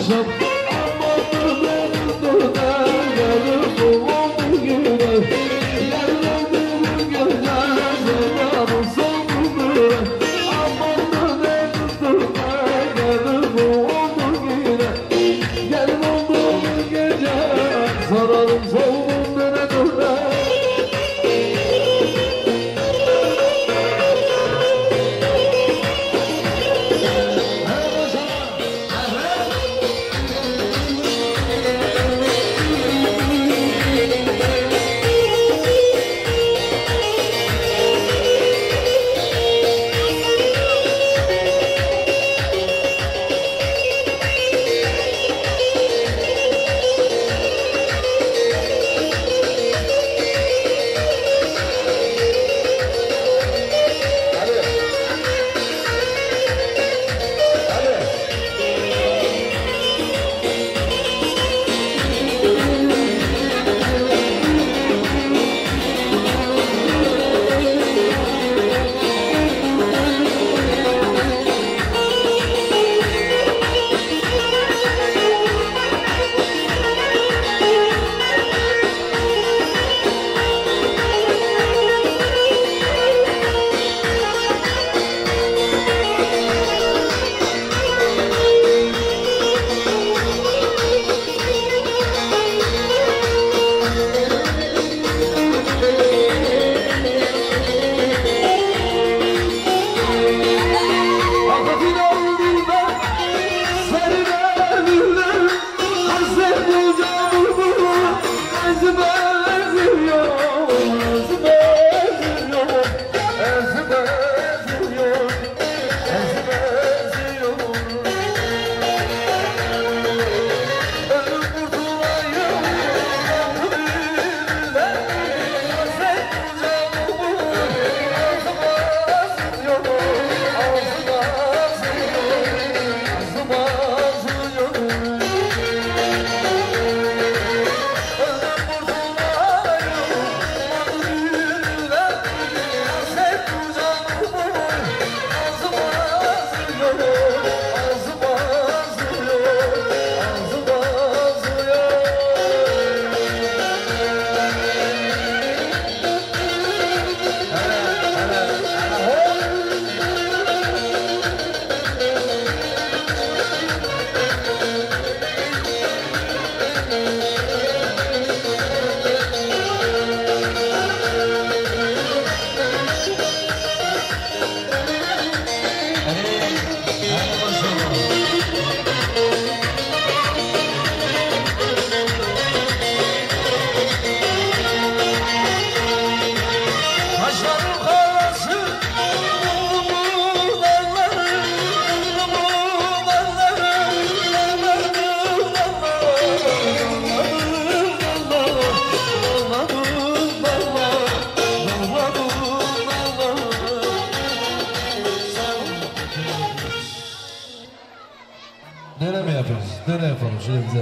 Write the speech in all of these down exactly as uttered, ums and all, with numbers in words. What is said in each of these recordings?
Döne mi yapıyoruz? Döne yapalım şöyle güzel.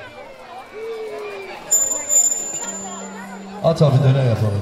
At abi döne yapalım.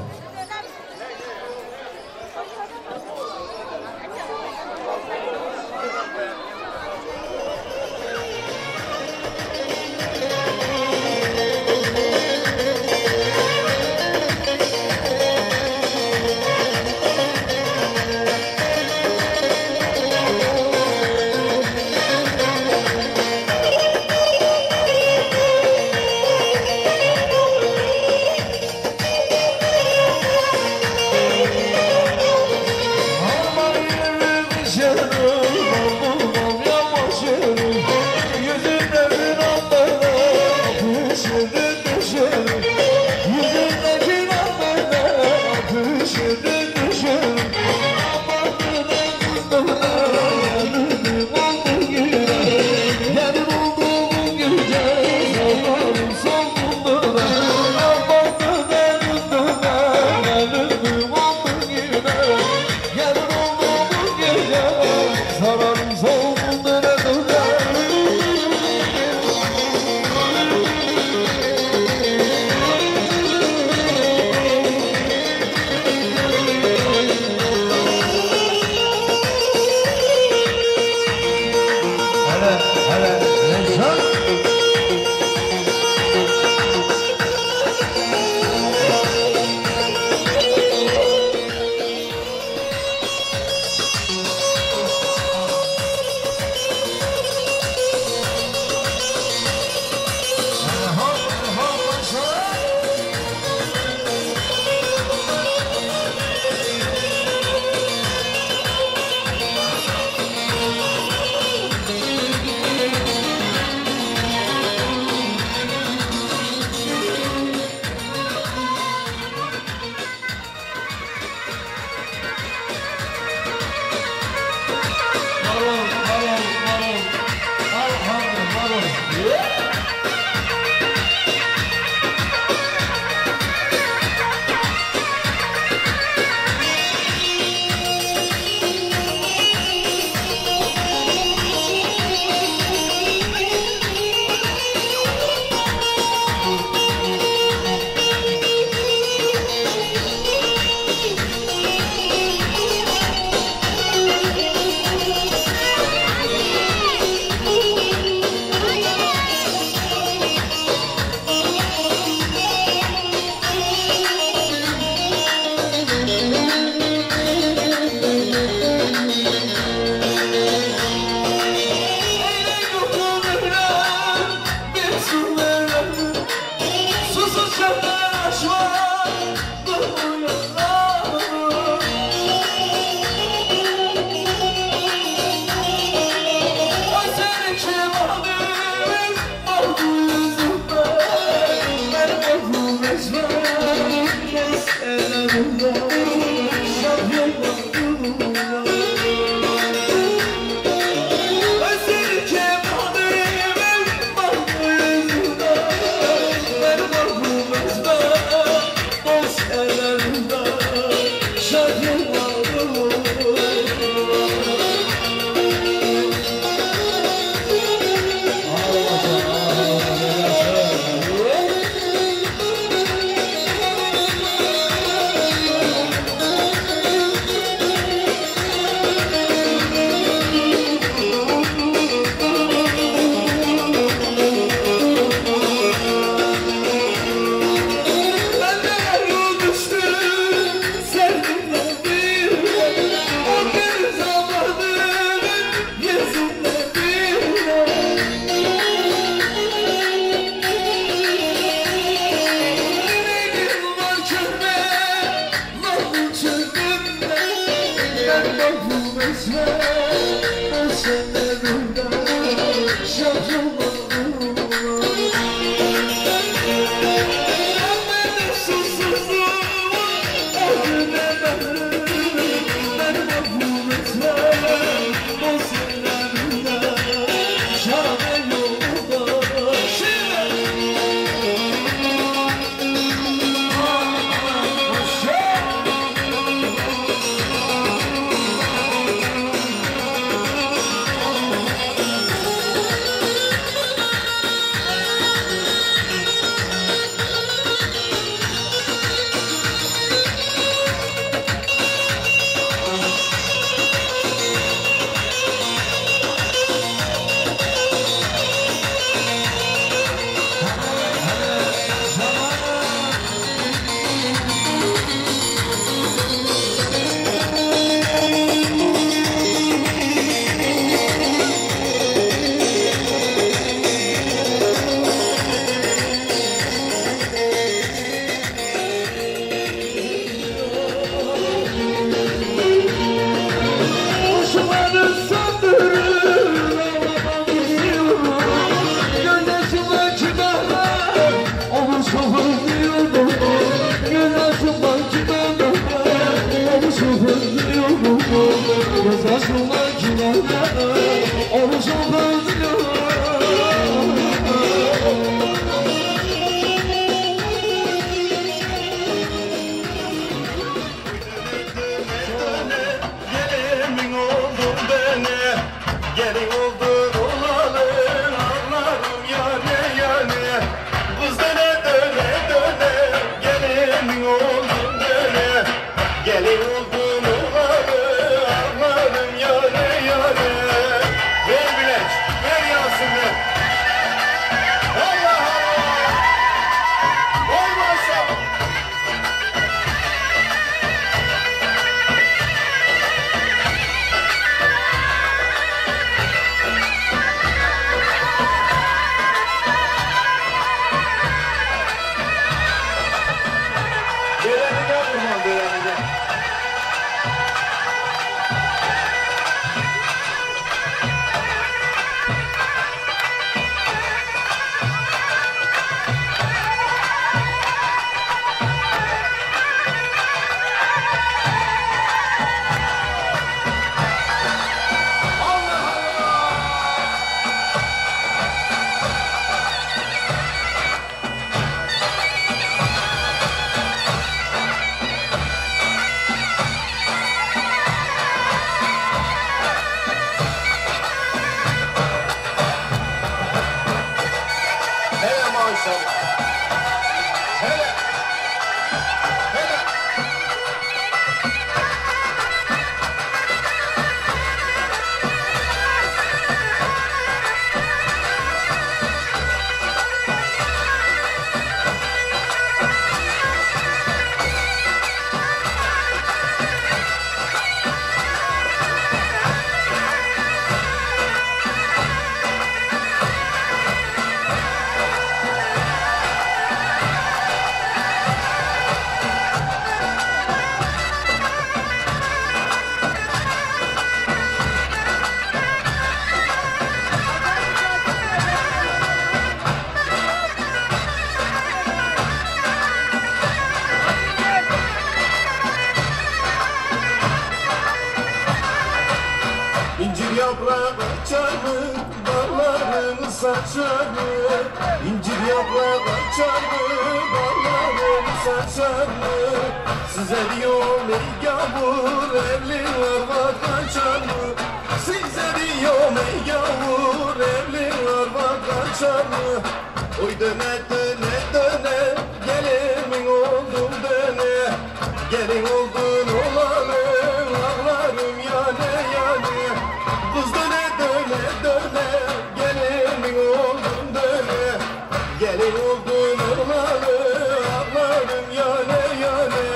Yaprak açar mı, dallarını saçar mı? İncir yaprak açar mı, dallarını saçar mı? Size diyorum ey gavur, evliler var kaçar mı? Size diyorum ey gavur, evliler var kaçar mı? Oy döne döne döne, gelimin oldum döne. Gelin oldun olanı, ağlarım yane yane. Kız döne döne döne, gelimin oldun döne. Gelin oldun olanı, ağlarım yane yane.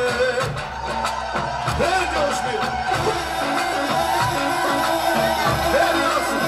Ver coşkuyu. Ver yansın.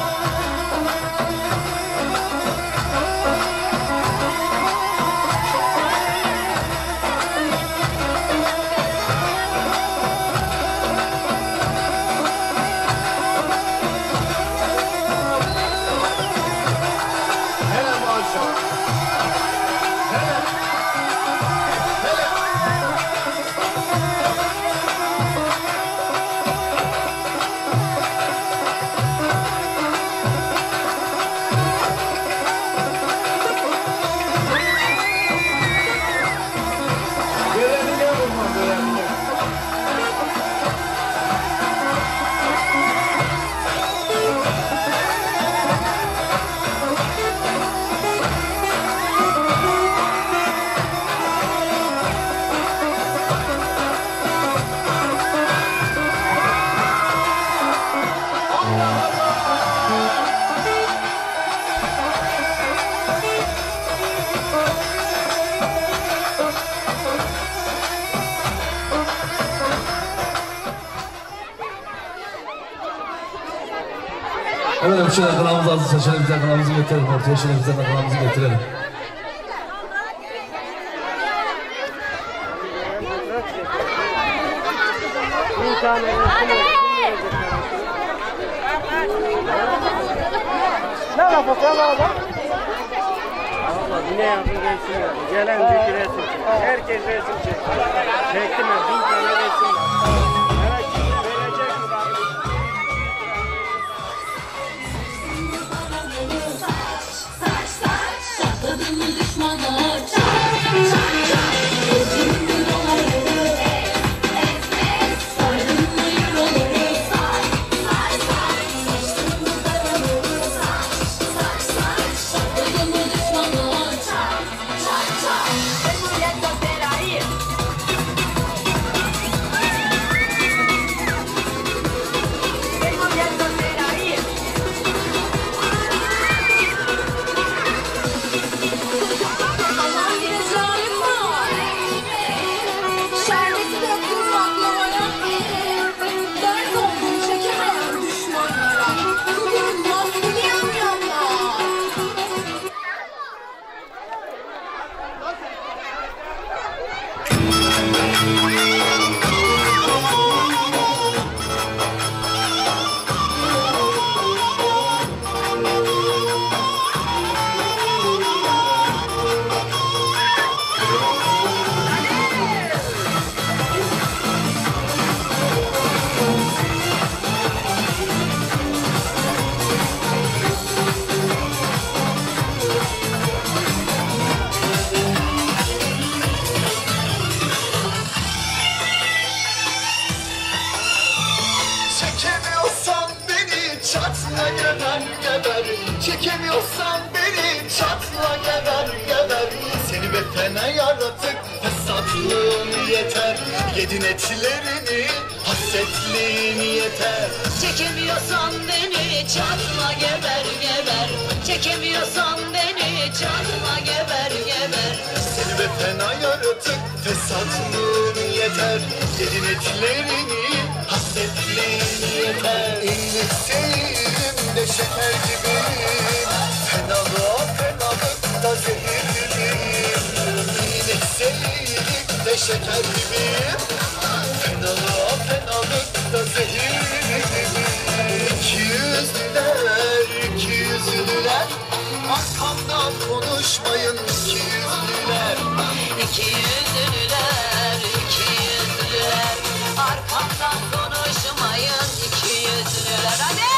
Evet hemşire kanalımızı azı şöyle güzel kanalımızı getirelim ortaya, şöyle güzel kanalımızı getirelim. Bir tane ne la fotoğraf alalım? Allah yine yapın resim ya. Gelen bir resim. Herkes resim çekti. Çektim ben bin tane resim. Evet, verecek mi bari? Saç saç sakladım düşmanlar. Çay çay çay. Özümdü doları. Es es sardım mı yaraları. Say say say. Saçtım mı daraları. Saç saç saç. Sakladım mı düşmanlar. Çay çay çay. Emulento peraí. Emulento peraí. Aman yine zalim var. Şerbeti döktüm baklavaya. Dert oldum çekemeyen düşmanlara. Bugün baskın yamyamlar. Çekemiyorsan beni çatla geber geber. Çekemiyorsan beni çatla geber geber. fena yaratık fesatlığın yeter. Yedin etlerini hasretliğin yeter. Çekemiyorsan beni çatma geber geber. Çekemiyorsan beni çatma geber geber. Seni ve fena yaratık fesatlığın yeter. Yedin etlerini hasretliğin yeter. İnlikteyim de şeker gibiyim. Fenalığa fenalıkta zehirliyim. İnlikteyim de şeker gibiyim. Fenalığa fenalıkta zehirliyim. İki yüzlüler, iki yüzlüler, arkamdan konuşmayın iki yüzlüler. İki yüzlüler, iki yüzlüler, arkamdan konuşmayın iki yüzlüler. Hadi!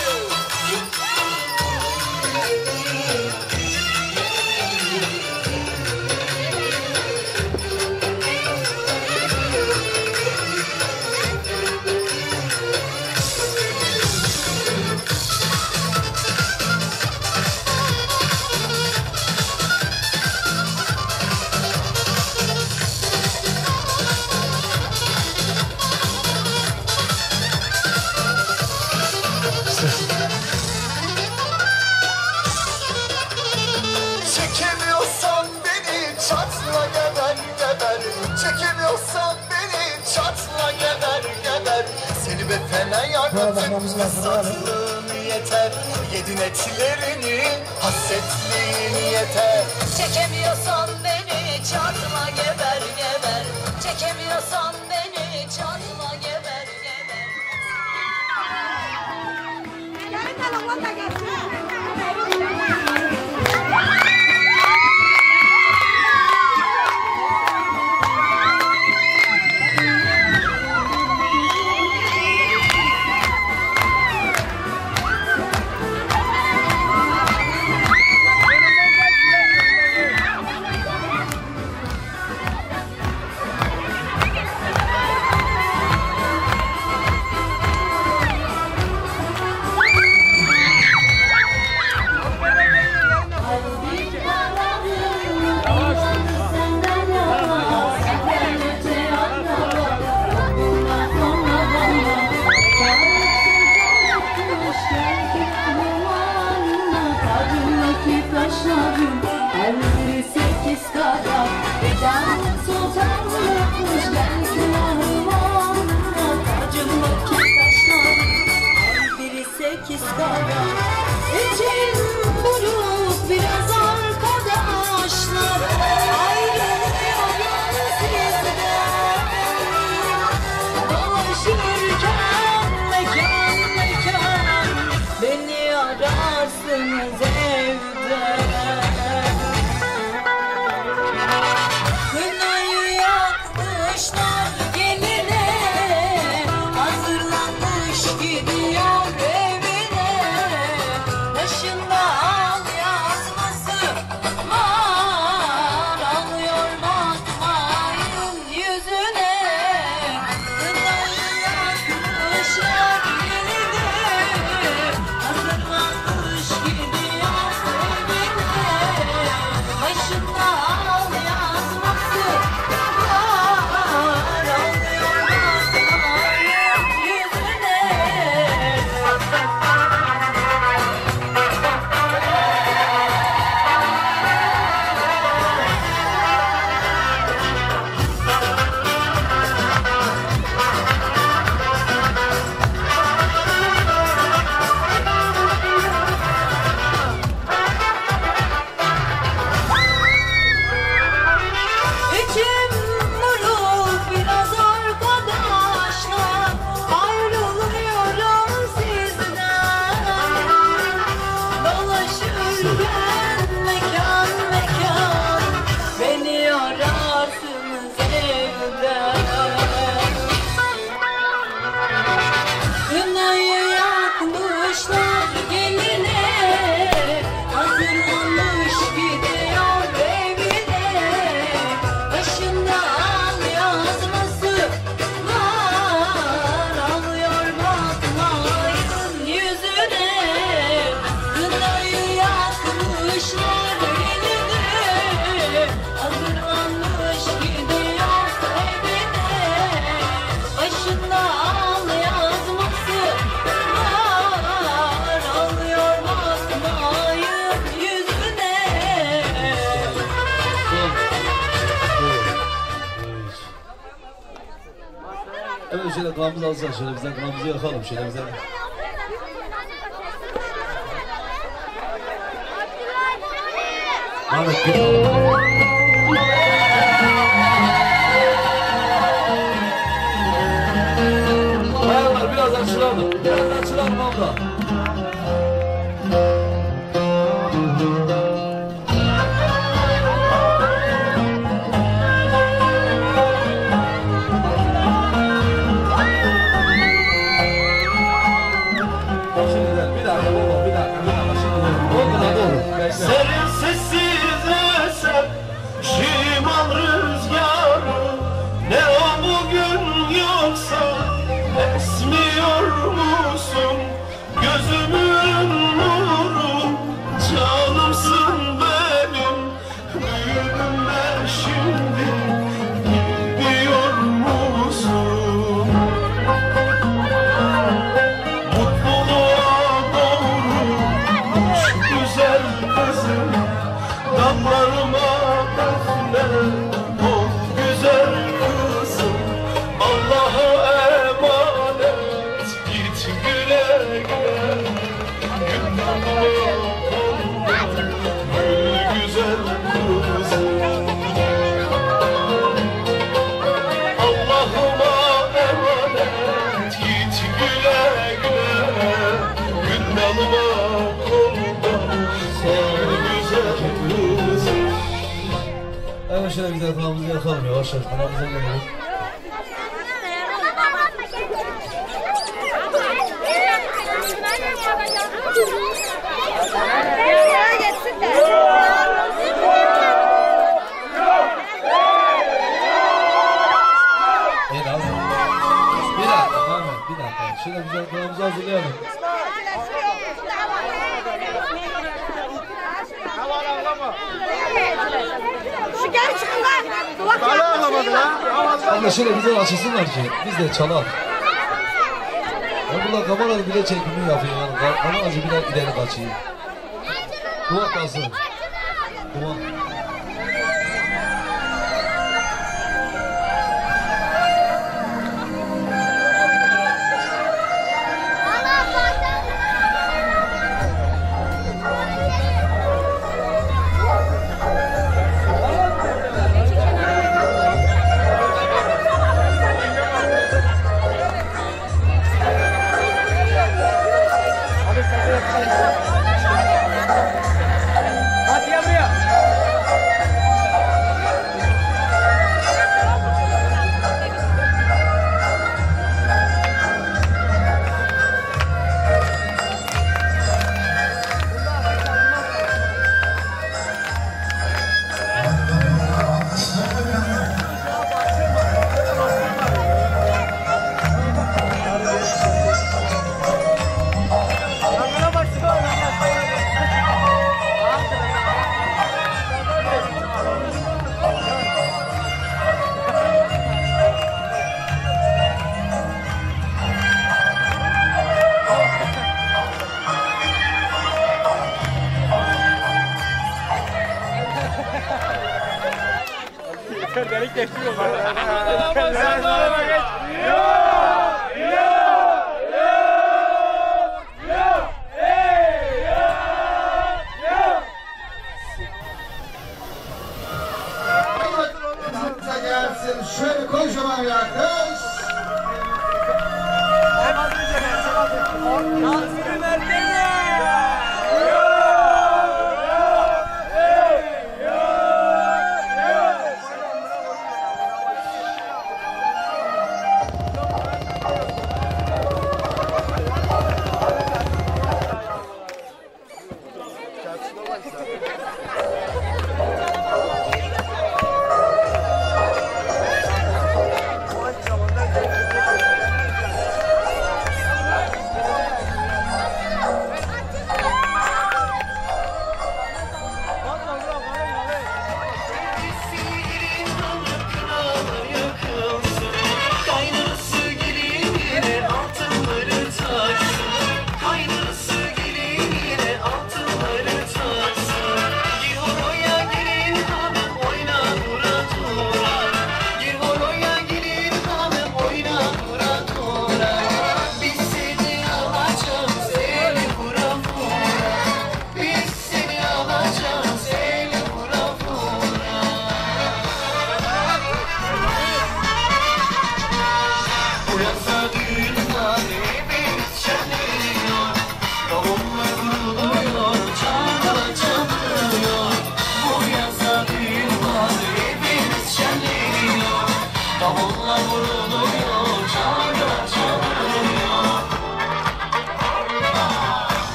Çekemiyorsan beni çatla geber geber. Çekemiyorsan beni çatla geber geber. Seni be fena yaratık fesatlığın yeter. Yedin etlerini hasretliğin yeter. Çekemiyorsan beni çatma geber geber. Çekemiyorsan beni çatma geber geber. şöyle kınamızı alacağız. Şöyle bizden kınamızı yakalım. Şöyle bizden. Ahmet git. Bayanlar biraz açılalım. Biraz açılalım abla. Senin sessiz eser şimal rüzgarı, ne o bugün yoksa esmiyor musun? Gözümün nuru, canımsın benim. Büyüdüm ben şimdi, biliyor musun? Mutluluğa doğru uç güzel kızım, damlarıma defne ol güzel kızım. Allah'a emanet git güle güle, gündeme kondum gül güzel kızım. Allah'ıma emanet git güle güle, gündeme kondum güzel kızım. Evet şöyle güzel kınamızı yakalım yavaş yavaş. Kınamıza gelelim. Evet abi. Bir dakika Ahmet bir dakika. Şöyle güzel kınamızı hazırlayalım. Şu gel çıkın lan. Kulak yapma. Abla şöyle güzel açılsınlar ki biz de çalalım. Ben burada kameralı bile çekimi yapıyor yani. Kameracı bile ileri kaçıyor. Kulak kalsın. Kulak. Hadi ya buraya. Delik geçiyor bana. Gelsin şöyle kocaman bir alkış.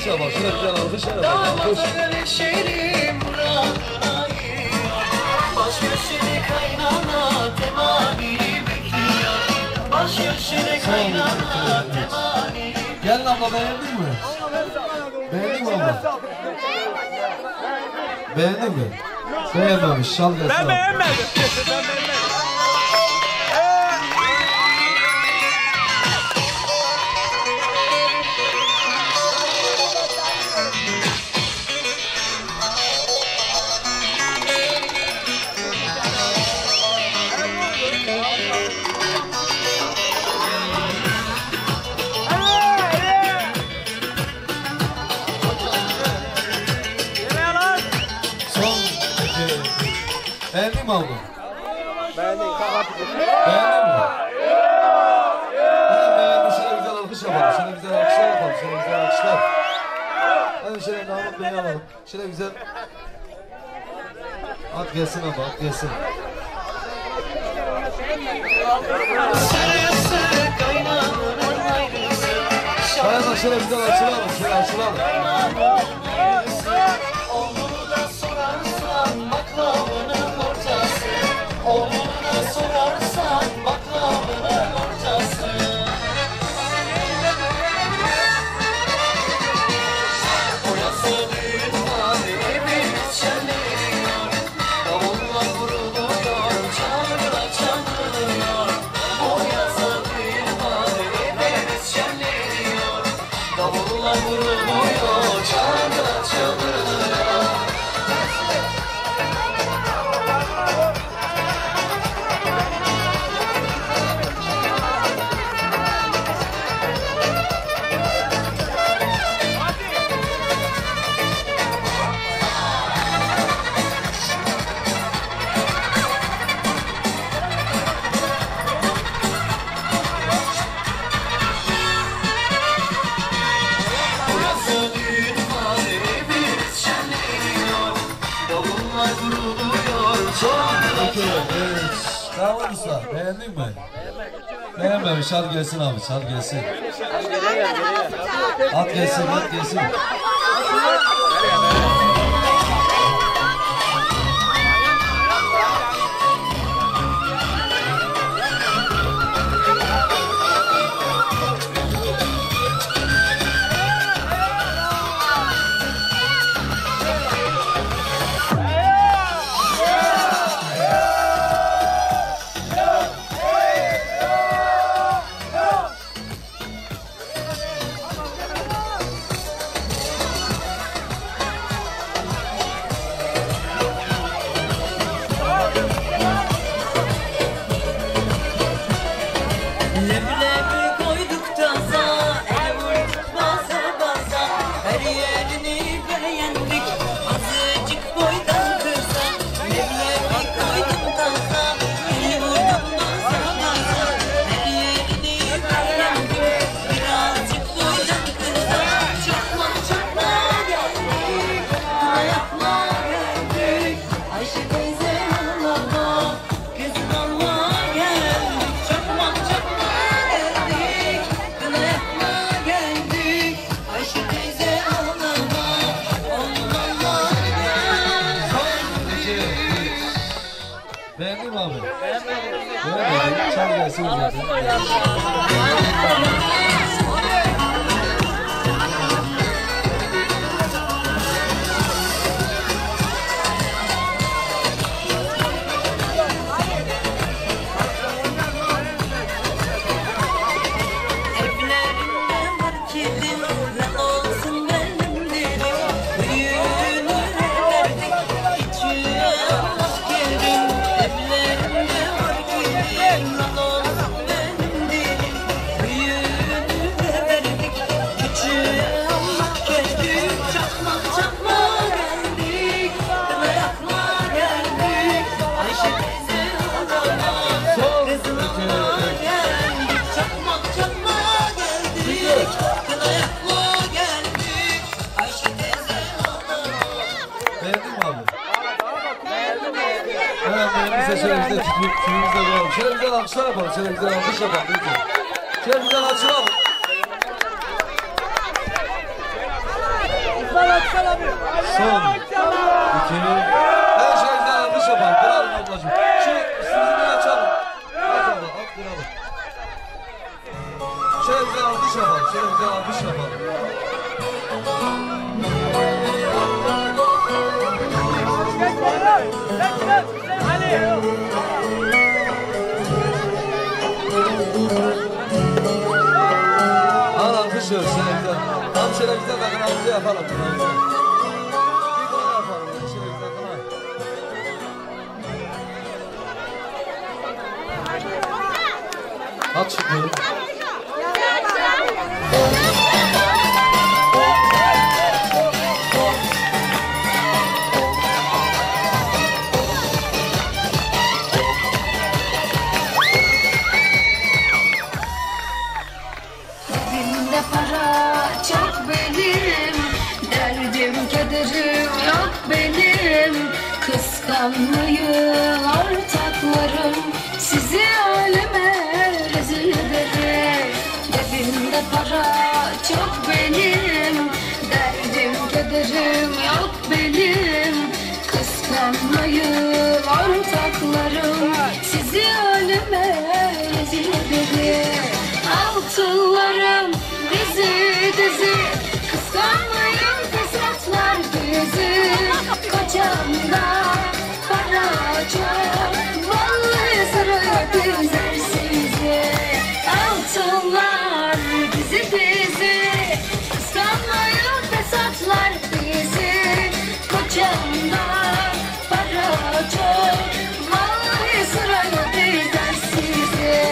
yapalım. Şöyle güzel alkış yapalım. Alkış. Baş köşede kaynana temani bekliyor. Baş köşede kaynana temani. Gelin abla beğendin mi? Beğendin mi abla? Beğendin mi? Beğenmemiş. Şal gelsin. Ben beğenmedim. Ben beğenmedim. Beğendin mi abla? Beğendin. Beğendin mi? Hadi beğendin. Şöyle güzel alkış yapalım. Şöyle güzel alkışlar yapalım. Şöyle güzel alkışlar. Hadi şöyle Namık Bey'i alalım. Şöyle güzel. At gelsin abla, at gelsin. Bayanlar şöyle güzel açılalım. Şöyle açılalım. Oğlunu da sorarsan baklavının ortası. Oğlunu da sorarsan baklavının ortası. Orası büyük mahallemiz şenleniyor. Davulla vuruluyor, çağrıla çalınıyor. Orası büyük mahallemiz şenleniyor. Davulla vuruluyor, çağrıla çalınıyor. Burası düğün mahallemiz şenleniyor. Davullar vuruluyor, çağrıla çalınıyor. Tamam usta, beğendin mi? Beğenmemiş, hadi gelsin abi, hadi gelsin. At gelsin, at gelsin. Leblebi koyduk taza, el vurduk baza baza. Her yerini beğendik, azıcık boydan kısa. Leblebi koyduk taza, el vurduk baza baza. Her yerini beğendik, birazcık boydan kısa. Çakma çakma geldik, ayakla geldik. Ayşe teyze ağlama, kızın alma geldik. Çakma çakma geldik, kına yapma geldik. Ayşe teyze ağlama, oğlum alma geldik. Beğendin mi abi? Beğenmedim. Çal gelsin zaten. Evlerinde var kedim, lan olsun benim dilim. Büyüğünü verdik, küçüğe Allah kerim. Evlerinde var kedim, lan olsun benim dilim. Büyüğünü verdik, küçüğe Allah kerim. Çakma çakma geldik, kına yakma geldik. Ayşe teyze ağlama, kızın alma geldik. Çakma çakma geldik, kına yakma geldik. Ayşe teyze ağlama. Beğendin mi abi? Evet, beğendiyse şöyle güzel tüyümüzde koyalım. Şöyle güzel alkışlar yapalım, şöyle güzel alkış yapalım. Lütfen. Şöyle güzel açılalım. Son. İki. Her şeyden almış yapalım. Kıralım ablacığım. Şu üstümüzü bir açalım. Aç abla. At kıralım. Şöyle güzel almış yapalım. Şöyle güzel almış yapalım. Al alkışlıyoruz şöyle güzel. Tam şöyle güzel takımımızı yapalım. Bir kına yapalım. Şöyle güzel kına. At çıkıyorum. Cebimde para çok benim, derdim kederim yok benim. Kıskanmayın ortaklarım, sizi aleme rezil ederim. Cebimde para çok benim, derdim kederim yok benim. Kıskanmayın ortaklarım, sizi aleme rezil ederim. Altınlarım dizi dizi, kıskanmayın fesatlar bizi. Kocamda para çok, vallahi saraya benzer sizi. Altınlar dizi dizi, kıskanmayın fesatlar bizi. Kocamda para çok, vallahi saraya benzer sizi.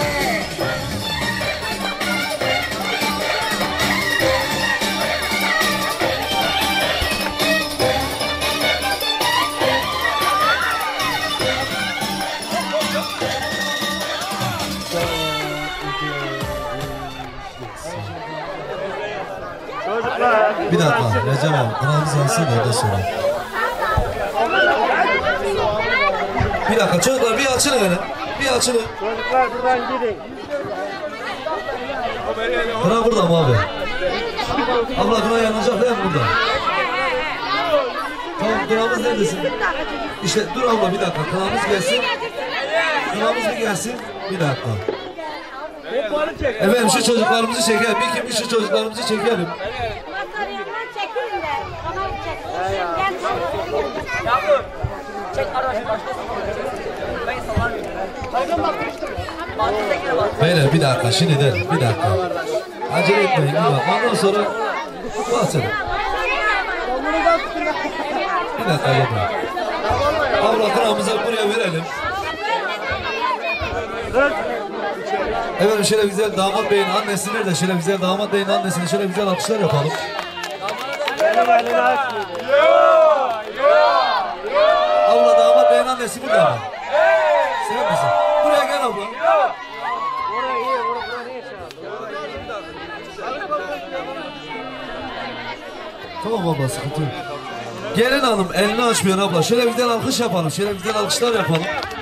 Bir dakika Recep abi, kınamız alsın orada sonra. Bir dakika çocuklar bir açılın hele. Bir açılın. Çocuklar buradan gidin. Kına burada mı abi? Abla kına yanacak değil mi burada? Tamam kınamız neredesin? İşte dur abla bir dakika kınamız gelsin. Kınamız bir gelsin. Bir dakika. Efendim şu çocuklarımızı çekelim. Bir kim şu çocuklarımızı çekelim. Beyler bir dakika şimdi de bir dakika. Acele etmeyin bir bak. Ondan sonra bahsedin. Bir dakika yapalım. Abla kınamızı buraya verelim. Efendim şöyle güzel damat beyin annesini de şöyle güzel damat beyin annesine şöyle güzel alkışlar yapalım. Abla damat beyin annesi burada mı? Sen misin? Buraya gel abla. Tamam abla sıkıntı yok. Gelin hanım elini açmıyor abla. Şöyle güzel alkış yapalım. Şöyle güzel alkışlar yapalım.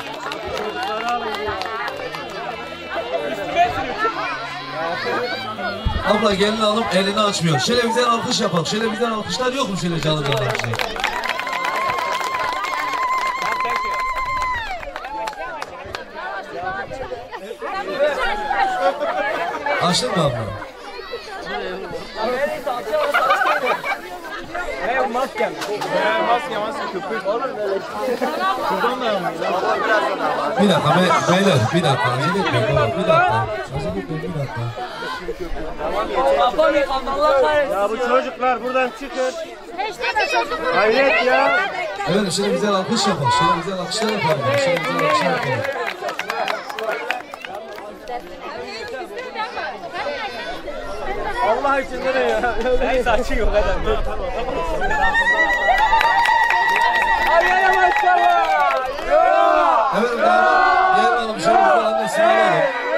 Abla gelin hanım elini açmıyor. Şöyle güzel alkış yapalım. Şöyle güzel alkışlar yok mu şöyle canlı canlı alkışlar? Açtın mı abla? Hey maske. Maske maske köpük. Olur böyle. Şuradan da yapmayın. Bir dakika be, beyler bir dakika acele etmeyin baba bir dakika. Acele etmeyin bir dakika. Ya bu çocuklar buradan çıkın. Hayret ya. Evet şöyle güzel alkış yapalım. Şöyle güzel alkışlar yapalım. Şöyle güzel alkışlar yapalım. Allah için nereye ya? Sen saçın yok adam. Dur tamam tamam. Ay ya maşallah. Evet damat gel hanım şöyle güzel annesini alalım.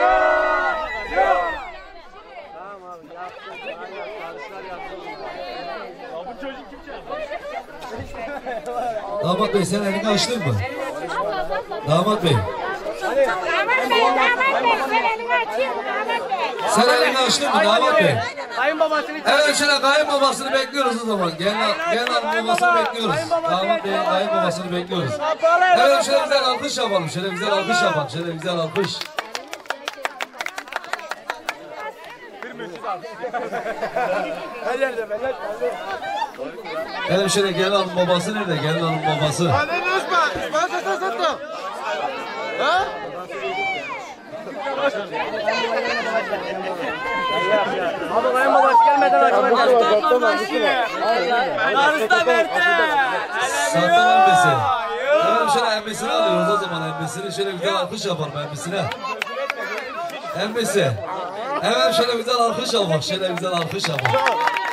Tamam abi yaptım. Karışlar yaptım. Ya bu çocuk kim çağırdı? Damat bey sen elini açtın mı? Damat bey. Damat bey, damat bey, sen elini açayım, damat bey. Sen elini açtın mı damat bey? Kayınbabasını Evet şöyle kayınbabasını bekliyoruz o zaman. Gelin gelin hanım babasını bekliyoruz. Damat Bey'in kayınbabasını bekliyoruz. Evet şöyle güzel alkış yapalım. Şöyle güzel alkış yapalım. Şöyle güzel alkış. Evet şöyle gelin hanım babası nerede? Gelin hanım babası. Abi kayınbabası gelmeden açmayın. Arısta Bert'e. Sahten embesi. Evet şöyle embesini alıyoruz o zaman embesini. Şöyle güzel alkış yapalım embesine. Embesi. Evet şöyle güzel alkış yap bak. Şöyle güzel alkış yap bak.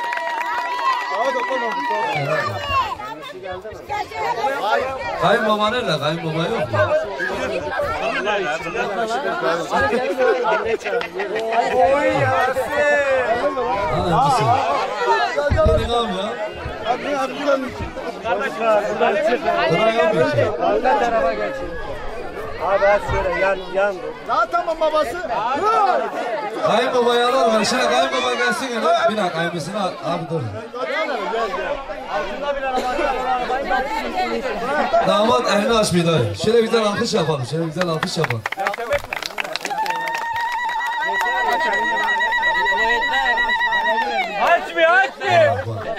Kayınbaba nerede? Kayınbaba yok mu? Oy Yasin. Ha embesi. Hadi ne ya? Kıra yapmıyor ki. Arka tarafa geçin. Abi az şöyle yan yan. Daha tamam babası. Kayınbabayı alalım. Şöyle kayınbaba gelsin ya. Bir dakika embesini al. Abi dur. Damat elini açmıyor dayı. Şöyle güzel alkış yapalım. Şöyle güzel alkış yapalım. Açmıyor, açmıyor.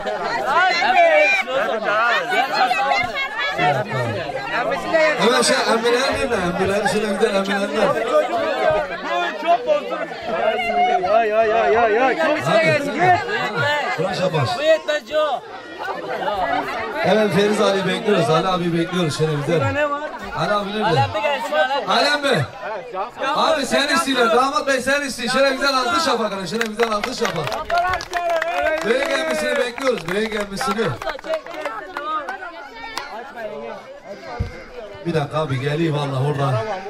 Evet şey emmiler nerede? Emmiler şöyle güzel emmiler nerede? Çok bozdur. Ya ya ya ya ya. Kimse gelsin. Kıraşa baş. Bu yetmez Joe. Evet Feriz Ali bekliyoruz. Ali abi bekliyoruz. Şöyle güzel. Ne var? Ali abi nerede? Alem mi gelsin Alem? Alem mi? Abi sen istiyorlar. Damat Bey sen istiyor. Şöyle güzel alkış yap bakalım. Şöyle güzel alkış yap bakalım. Buraya gelmesini bekliyoruz. Buraya gelmesini. Bir dakika abi geleyim valla oradan.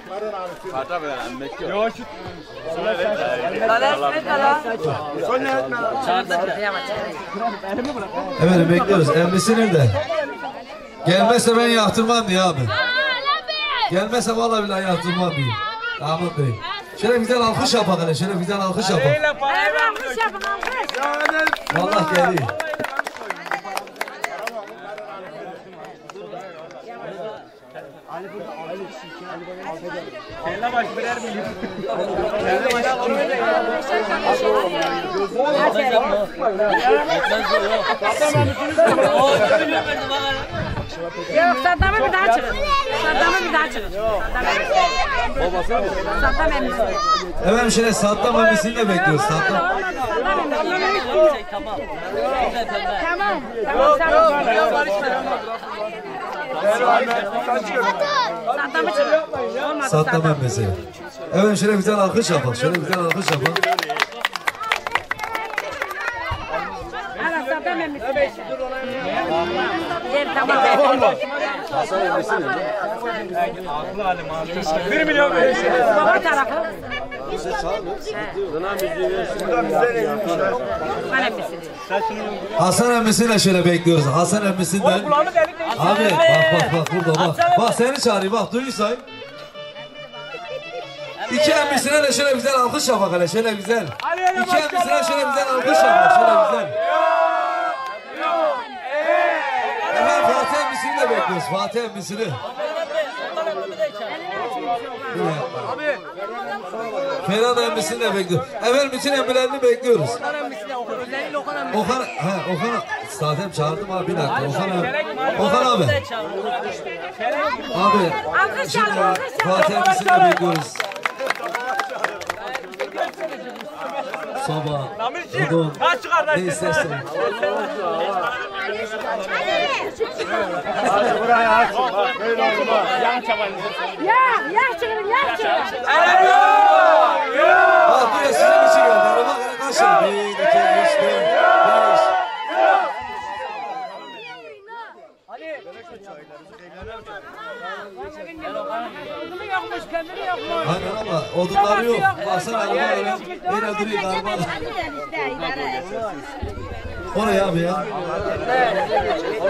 Evet bekliyoruz. Emmisi nerede? Gelmezse ben yaktırmam diye abi. Gelmezse vallahi billahi yaktırmam diye. Damat Bey. Şöyle güzel alkış yap bakalım. Şöyle güzel alkış yap bakalım. Alkış yapın alkış. Vallahi geliyor. Kelle baş birer milyon. Yok Saddam'ı bir daha çıkın. Saddam'ı bir daha çıkın. Saddam emrisi. Evet şöyle Saddam emmisini de bekliyoruz. Saddam. Saddam emrisi. Tamam. Tamam. Tamam. Saddam'ı çıkın. Olmadı Saddam emmisi. Evet şöyle güzel alkış yapalım. Şöyle güzel alkış yapalım. Ana Saddam emrisi. Gel tamam. Bir milyon verir. Baba tarafı. Hasan emrisi. Hasan emmisiyle şöyle bekliyoruz. Hasan emmisinden. Kulağımı delik delik. Abi bak bak bak burada bak. Bak seni çağırıyor bak duysay. İki emmisine de şöyle güzel alkış yap bakalım. Şöyle güzel. İki emmisine şöyle güzel alkış yap. Şöyle güzel. Evet Fatih emmisini de bekliyoruz. Fatih emmisini. Abi. Ferhat emmisini de bekliyoruz. Evet bütün emmilerini bekliyoruz. Okan emmisine Okan. Özellikle Okan emmisine. Okan, he Okan. Zaten çağırdım abi bir dakika. Okan abi. Okan abi. Abi. Şimdi Fatih emmisini de bekliyoruz. Soba, odun, ne istersin? Hadi buraya açın. Bak böyle olmaz. Ya, ya çıkın, ya çıkın. Bak buraya sizin için geldi. Bak kaç tane? Bir, iki, üç, dört, beş. Odunu yokmuş, kömürü yokmuş. Aynen ama odunları yok. Baksana araba öyle. Yine duruyor galiba. Oraya abi ya.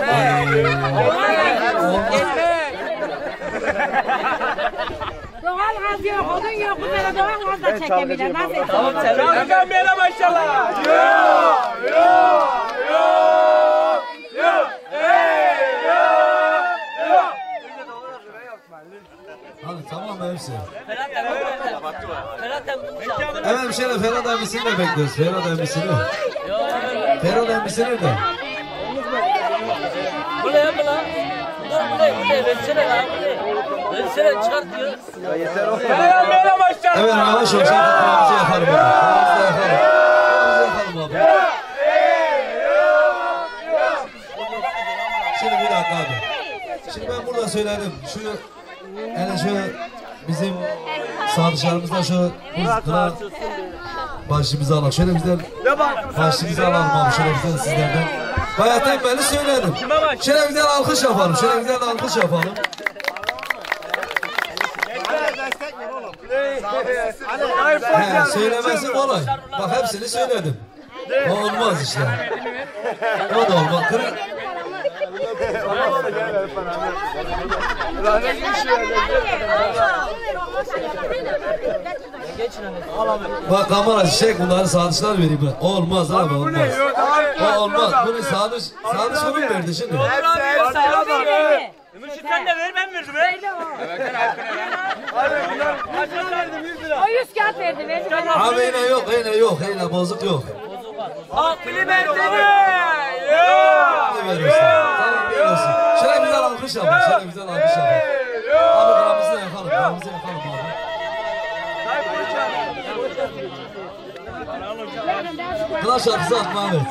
Doğal Doğalgaz yok, odun yok. Bu sene doğalgaz da çekemiyorlar. Nasıl yapalım? Tamam sen. Çalgan bir yana maşallah. Yo yo yo yo. Hey yo yo. Hadi tamam mı hepsi? Ferhat emmi. Hemen şöyle Ferhat emmisini de bekliyoruz. Ferhat emmisini. Ferhat emmisini de. Buraya mı lan? Dur buraya buraya versene lan. Versene çıkart diyor. Yeter o. Ferhat emmi yana maşallah. Evet yavaş yavaş kafamızı yakalım. Kafamızı yakalım. Kafamızı yakalım abi. Şimdi bir dakika abi. Şimdi ben burada söyledim. Şu yani şöyle bizim sağdışlarımızdan şu kına başımızı alalım. Şöyle bizden başımızı alalım abi. Şöyle bizden sizlerden. Bayağıdan beri söyledim. Şöyle bizden alkış yapalım. Şöyle bizden alkış yapalım. He, söylemesi kolay. Bak hepsini söyledim. O olmaz işte. O da olmaz. Kırık. Bak kamera çek bunları sadıçlar vereyim ben. Olmaz abi olmaz. O olmaz. Bunu sadıç sadıç bunu verdi şimdi. Mürşit sen de ver ben verdim be. O yüz kağıt verdi, verdi. Abi yine yok yine yok yine bozuk yok. Aklı bendene. Ne veriyorsun? Tamam veriyorsun. Şöyle güzel alkış yapın. Şöyle güzel alkış yapın. Abi kafamızı yakalım. Kafamızı yakalım abi. Kılaç şarkısı atma Ahmet.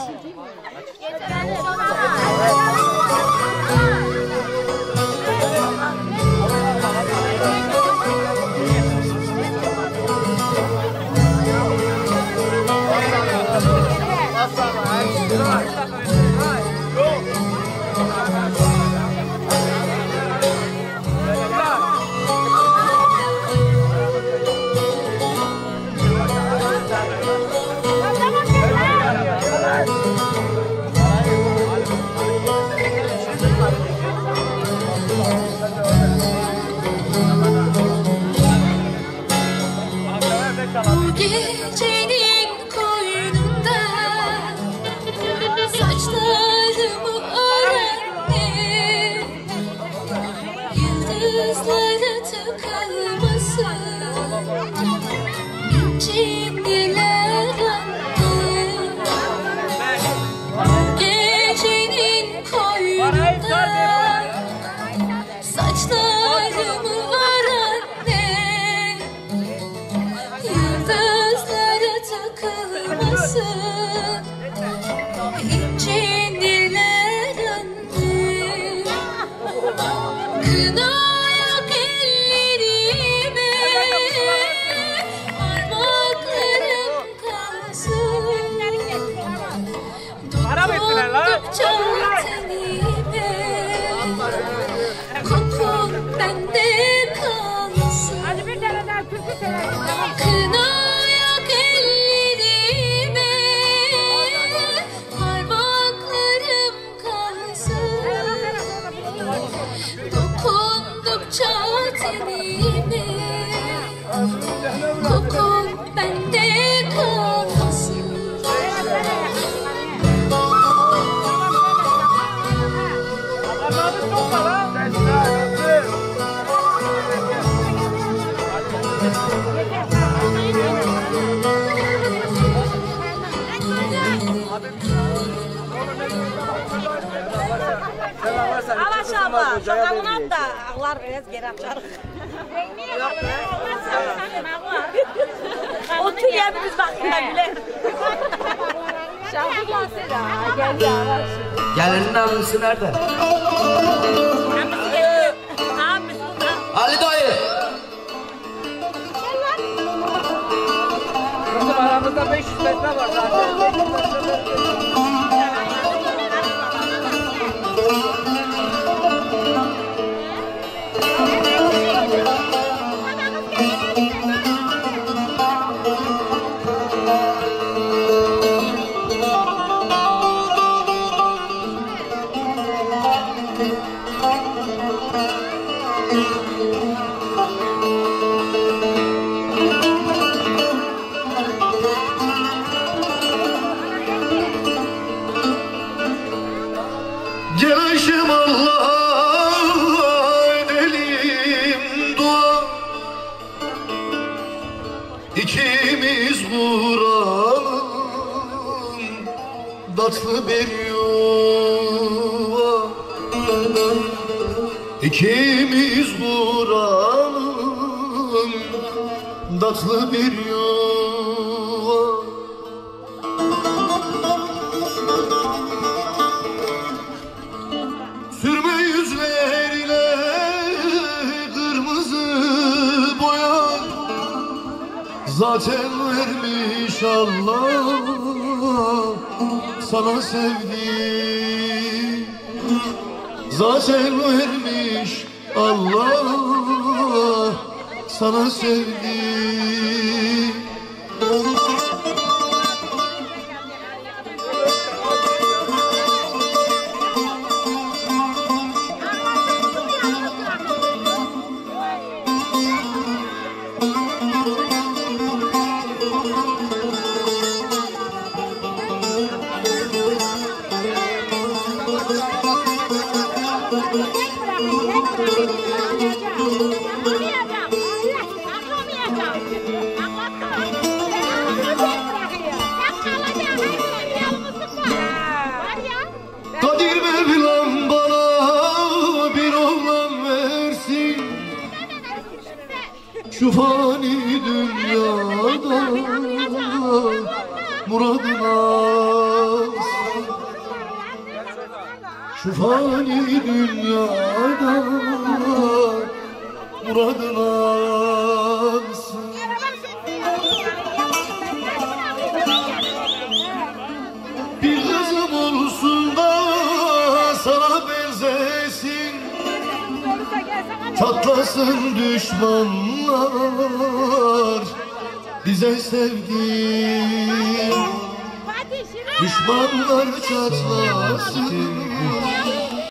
Gecenin koynunda saçlarımı öğrendim, yıldızlara tıkılmasın incindiler annem. Gecenin koynunda saçlarımı öğrendim, yıldızlara takılmasın incindiler annem. Kına yok ellerime, parmaklarım kalsın, dokundukça tenime, kokun bende kalsın. Hadi bir tane daha türkü söyle. Kına yok ellerime, parmaklarım kalsın, dokundukça tenime, kokun bende kalsın. Alaş abla, şokamını at da ağlar biraz geri açar. Otur yerimiz bakımda bile. Şahı gelsene, gel ya. Gelinin abisi nerede? Ali dayı. Bizim aramızda beş yüz metre var zaten. Başım Allah edelim dua, İkimiz kuralım tatlı bir yuva, İkimiz kuralım tatlı bir yuva. Sürme yüzlerine kırmızı boya, zaten vermiş Allah sana sevdi. Zaten vermiş Allah sana sevdi. Kadir Mevlam bana bir oğlan versin, şu fani dünyada muradına alsın. Şu fani dünyada muradına alsın. Bir kızım olsun da sana benzesin, çatlasın düşmanlar bize sevgi. Düşmanlar çatlasın